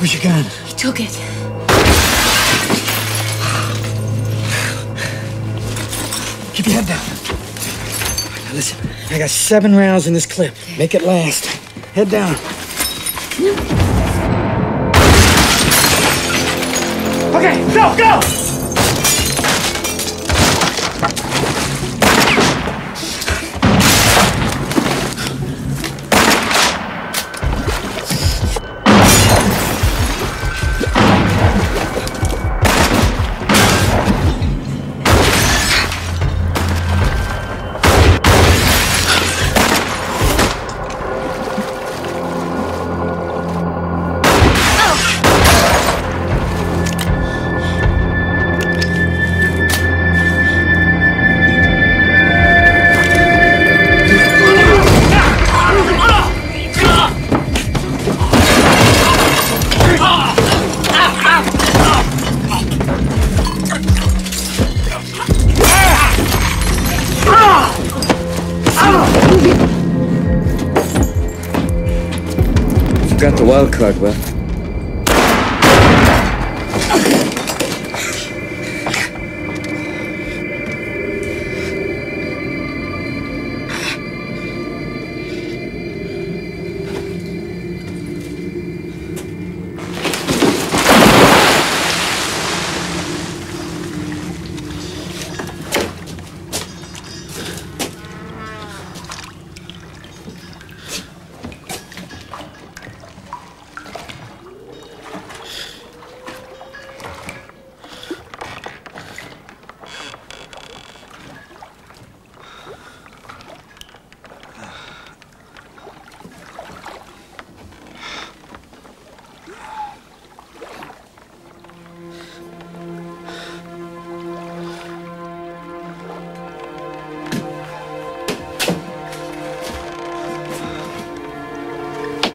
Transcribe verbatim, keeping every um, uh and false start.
Where's your gun? He took it. Keep your head down. Now listen, I got seven rounds in this clip. Make it last. Head down. Okay, go, go! Got the wild card, well.